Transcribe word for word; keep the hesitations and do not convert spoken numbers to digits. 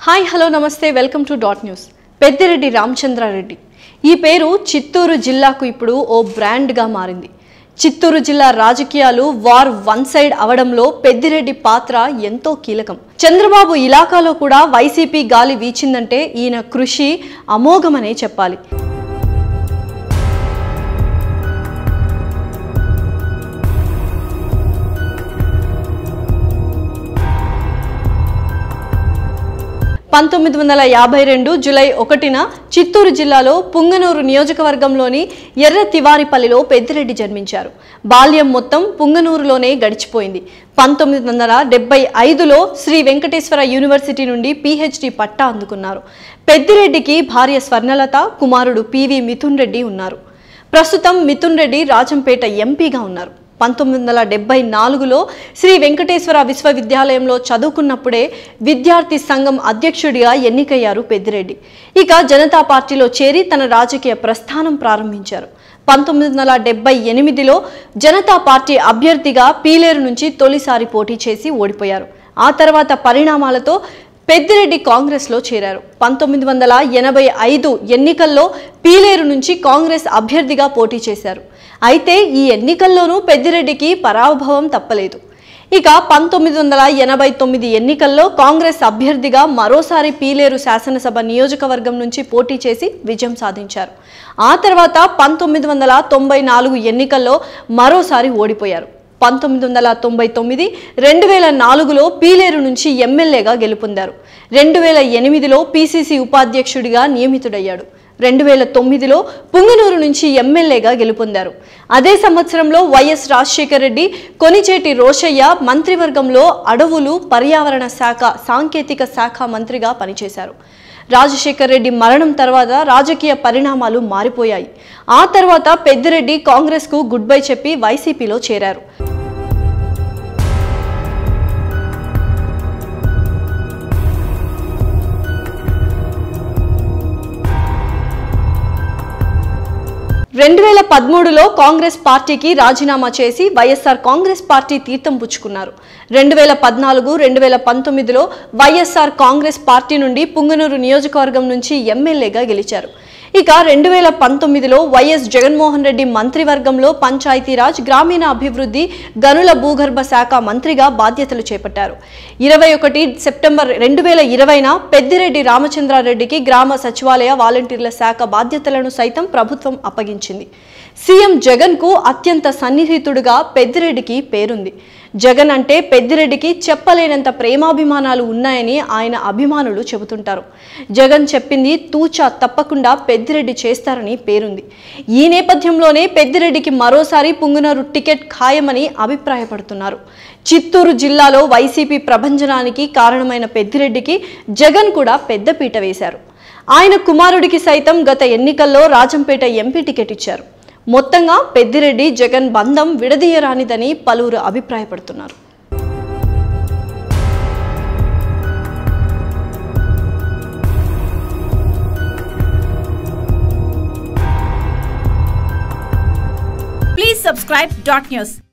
Hi hello నమస్తే welcome to dot news. Peddireddy Ramachandra Reddy ఈ పేరు చిత్తూరు జిల్లాకు ఇప్పుడు ఓ బ్రాండ్గా మారింది. చిత్తూరు జిల్లా రాజకీయాలు వార్ వన్ సైడ్ అవడంలో పెద్దిరెడ్డి పాత్ర ఎంతో కీలకం. చంద్రబాబు ఇలాకాలో కూడా వైసీపీ గాలి వీచిందంటే ఈయన కృషి అమోఘమనే చెప్పాలి. పంతొమ్మిది వందల యాభై రెండు జూలై ఒకటిన చిత్తూరు జిల్లాలో పుంగనూరు నియోజకవర్గంలోని ఎర్ర తివారిపల్లిలో పెద్దిరెడ్డి జన్మించారు. బాల్యం మొత్తం పుంగనూరులోనే గడిచిపోయింది. పంతొమ్మిది వందల డెబ్బై ఐదులో శ్రీ వెంకటేశ్వర యూనివర్సిటీ నుండి పీహెచ్డీ పట్టా అందుకున్నారు. పెద్దిరెడ్డికి భార్య స్వర్ణలత, కుమారుడు పివి మిథున్ రెడ్డి ఉన్నారు. ప్రస్తుతం మిథున్ రెడ్డి రాజంపేట ఎంపీగా ఉన్నారు. పంతొమ్మిది వందల డెబ్బై నాలుగులో శ్రీ వెంకటేశ్వర విశ్వవిద్యాలయంలో చదువుకున్నప్పుడే విద్యార్థి సంఘం అధ్యక్షుడిగా ఎన్నికయ్యారు పెద్దిరెడ్డి. ఇక జనతా పార్టీలో చేరి తన రాజకీయ ప్రస్థానం ప్రారంభించారు. పంతొమ్మిది వందల డెబ్బై ఎనిమిదిలో జనతా పార్టీ అభ్యర్థిగా పీలేరు నుంచి తొలిసారి పోటీ చేసి ఓడిపోయారు. ఆ తర్వాత పరిణామాలతో పెద్దిరెడ్డి కాంగ్రెస్లో చేరారు. పంతొమ్మిది వందల ఎనభై ఐదు ఎన్నికల్లో పీలేరు నుంచి కాంగ్రెస్ అభ్యర్థిగా పోటీ చేశారు. అయితే ఈ ఎన్నికల్లోనూ పెద్దిరెడ్డికి పరాభవం తప్పలేదు. ఇక పంతొమ్మిది వందల ఎనభై తొమ్మిది ఎన్నికల్లో కాంగ్రెస్ అభ్యర్థిగా మరోసారి పీలేరు శాసనసభ నియోజకవర్గం నుంచి పోటీ చేసి విజయం సాధించారు. ఆ తర్వాత పంతొమ్మిది వందల తొంభై నాలుగు ఎన్నికల్లో మరోసారి ఓడిపోయారు. పంతొమ్మిది వందల తొంభై తొమ్మిది రెండు వేల నాలుగులో పీలేరు నుంచి ఎమ్మెల్యేగా గెలుపొందారు. రెండు వేల ఎనిమిదిలో పీసీసీ ఉపాధ్యక్షుడిగా నియమితుడయ్యాడు. రెండు వేల తొమ్మిదిలో పుంగనూరు నుంచి ఎమ్మెల్యేగా గెలుపొందారు. అదే సంవత్సరంలో వైఎస్ రాజశేఖర రెడ్డి, కొనిచేటి రోషయ్య మంత్రివర్గంలో అడవులు, పర్యావరణ శాఖ, సాంకేతిక శాఖ మంత్రిగా పనిచేశారు. రాజశేఖర రెడ్డి మరణం తర్వాత రాజకీయ పరిణామాలు మారిపోయాయి. ఆ తర్వాత పెద్దిరెడ్డి కాంగ్రెస్కు గుడ్ బై చెప్పి వైసీపీలో చేరారు. రెండు వేల పదమూడులో కాంగ్రెస్ పార్టీకి రాజీనామా చేసి వైఎస్ఆర్ కాంగ్రెస్ పార్టీ తీర్థం పుచ్చుకున్నారు. రెండు వేల పద్నాలుగు రెండు వేల పంతొమ్మిదిలో వైఎస్ఆర్ కాంగ్రెస్ పార్టీ నుండి పుంగనూరు నియోజకవర్గం నుంచి ఎమ్మెల్యేగా గెలిచారు. ఇక రెండు వేల పంతొమ్మిదిలో వైఎస్ జగన్మోహన్ రెడ్డి మంత్రివర్గంలో పంచాయతీరాజ్, గ్రామీణ అభివృద్ధి, గనుల భూగర్భ శాఖ మంత్రిగా బాధ్యతలు చేపట్టారు. ఇరవై ఒకటి సెప్టెంబర్ రెండు వేల ఇరవైన పెద్దిరెడ్డి రామచంద్రారెడ్డికి గ్రామ సచివాలయ వాలంటీర్ల శాఖ బాధ్యతలను సైతం ప్రభుత్వం అప్పగించింది. సీఎం జగన్ కు అత్యంత సన్నిహితుడుగా పెద్దిరెడ్డికి పేరుంది. జగన్ అంటే పెద్దిరెడ్డికి చెప్పలేనంత ప్రేమాభిమానాలు ఉన్నాయని ఆయన అభిమానులు చెబుతుంటారు. జగన్ చెప్పింది తూచా తప్పకుండా పెద్దిరెడ్డి చేస్తారని పేరుంది. ఈ నేపథ్యంలోనే పెద్దిరెడ్డికి మరోసారి పుంగనూరు టికెట్ ఖాయమని అభిప్రాయపడుతున్నారు. చిత్తూరు జిల్లాలో వైసీపీ ప్రభంజనానికి కారణమైన పెద్దిరెడ్డికి జగన్ కూడా పెద్దపీట వేశారు. ఆయన కుమారుడికి సైతం గత ఎన్నికల్లో రాజంపేట ఎంపీ టికెట్ ఇచ్చారు. మొత్తంగా పెద్దిరెడ్డి జగన్ బంధం విడదీయరానిదని పలువురు అభిప్రాయపడుతున్నారు. Please subscribe dot news.